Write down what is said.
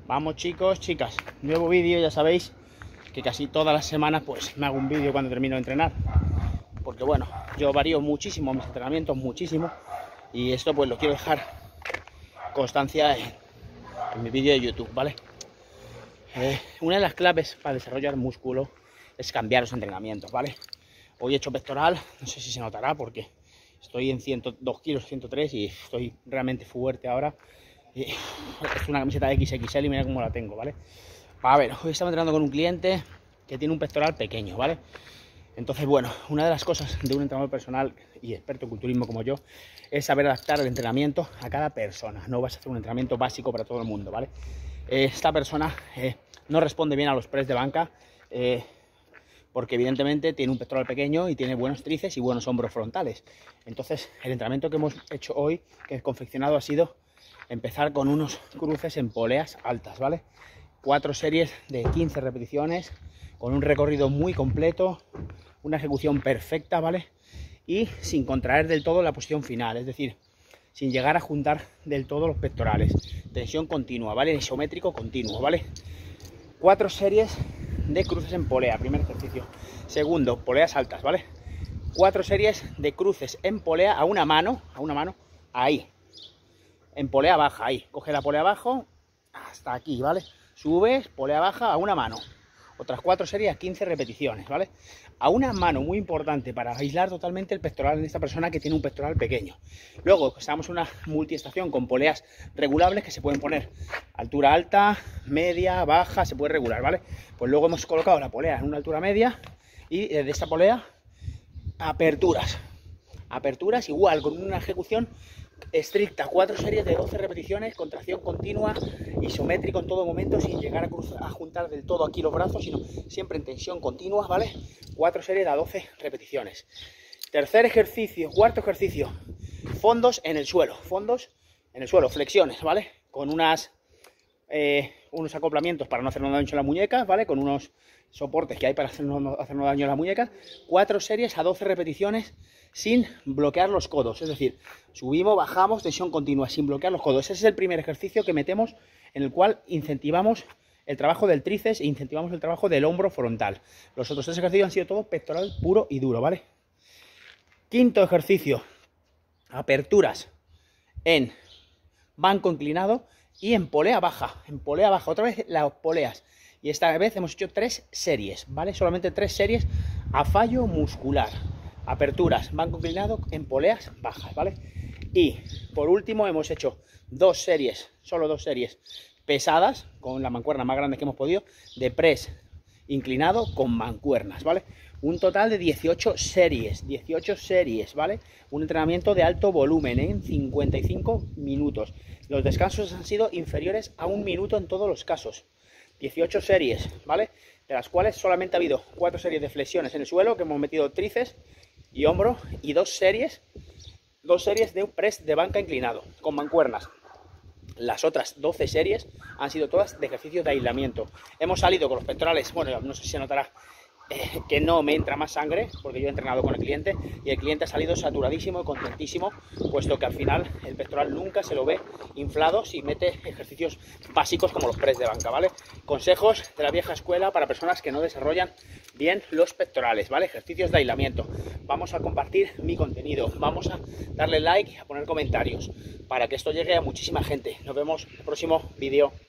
Vamos chicos, chicas, nuevo vídeo. Ya sabéis que casi todas las semanas pues me hago un vídeo cuando termino de entrenar, porque bueno, yo varío muchísimo mis entrenamientos, muchísimo, y esto pues lo quiero dejar constancia en mi vídeo de YouTube, ¿vale? Una de las claves para desarrollar músculo es cambiar los entrenamientos, ¿vale? Hoy he hecho pectoral, no sé si se notará porque estoy en 102 kilos, 103 y estoy realmente fuerte ahora. Es una camiseta de XXL y mira cómo la tengo, ¿vale? A ver, hoy estamos entrenando con un cliente que tiene un pectoral pequeño, ¿vale? Entonces, bueno, una de las cosas de un entrenador personal y experto en culturismo como yo es saber adaptar el entrenamiento a cada persona. No vas a hacer un entrenamiento básico para todo el mundo, ¿vale? Esta persona no responde bien a los press de banca porque evidentemente tiene un pectoral pequeño y tiene buenos tríceps y buenos hombros frontales. Entonces, el entrenamiento que hemos hecho hoy, que he confeccionado, ha sido empezar con unos cruces en poleas altas, ¿vale? 4 series de 15 repeticiones con un recorrido muy completo, una ejecución perfecta, ¿vale? Y sin contraer del todo la posición final, es decir, sin llegar a juntar del todo los pectorales. Tensión continua, ¿vale? Isométrico continuo, ¿vale? 4 series de cruces en polea, primer ejercicio. Segundo, poleas altas, ¿vale? 4 series de cruces en polea a una mano, ahí. En polea baja, ahí. Coge la polea abajo hasta aquí, ¿vale? Subes, polea baja a una mano. Otras 4 series a 15 repeticiones, ¿vale? A una mano, muy importante para aislar totalmente el pectoral en esta persona que tiene un pectoral pequeño. Luego usamos una multiestación con poleas regulables que se pueden poner altura alta, media, baja, se puede regular, ¿vale? Pues luego hemos colocado la polea en una altura media y desde esta polea aperturas. Aperturas igual, con una ejecución estricta, 4 series de 12 repeticiones, contracción continua, isométrico en todo momento, sin llegar a juntar del todo aquí los brazos, sino siempre en tensión continua, ¿vale? 4 series de 12 repeticiones. Tercer ejercicio, cuarto ejercicio, fondos en el suelo, flexiones, ¿vale? Con unos acoplamientos para no hacernos daño en las muñecas, ¿vale? Con unos soportes que hay para hacernos daño en las muñecas. 4 series a 12 repeticiones sin bloquear los codos, es decir, subimos, bajamos, tensión continua, sin bloquear los codos. Ese es el primer ejercicio que metemos, en el cual incentivamos el trabajo del tríceps e incentivamos el trabajo del hombro frontal. Los otros 3 ejercicios han sido todo pectoral puro y duro, ¿vale? Quinto ejercicio, aperturas en banco inclinado y en polea baja, otra vez las poleas. Y esta vez hemos hecho 3 series, ¿vale? Solamente 3 series a fallo muscular. Aperturas, banco inclinado en poleas bajas, ¿vale? Y por último hemos hecho 2 series, solo 2 series pesadas, con la mancuerna más grande que hemos podido, de press inclinado con mancuernas, ¿vale? Un total de 18 series, ¿vale? Un entrenamiento de alto volumen en 55 minutos. Los descansos han sido inferiores a 1 minuto en todos los casos. 18 series, ¿vale? De las cuales solamente ha habido 4 series de flexiones en el suelo, que hemos metido tríceps y hombro, y 2 series de un press de banca inclinado con mancuernas. Las otras 12 series han sido todas de ejercicios de aislamiento. Hemos salido con los pectorales, bueno, no sé si se notará que no me entra más sangre, porque yo he entrenado con el cliente y el cliente ha salido saturadísimo y contentísimo, puesto que al final el pectoral nunca se lo ve inflado si mete ejercicios básicos como los press de banca, ¿vale? Consejos de la vieja escuela para personas que no desarrollan bien los pectorales, ¿vale? Ejercicios de aislamiento. Vamos a compartir mi contenido, vamos a darle like y a poner comentarios para que esto llegue a muchísima gente. Nos vemos en el próximo vídeo.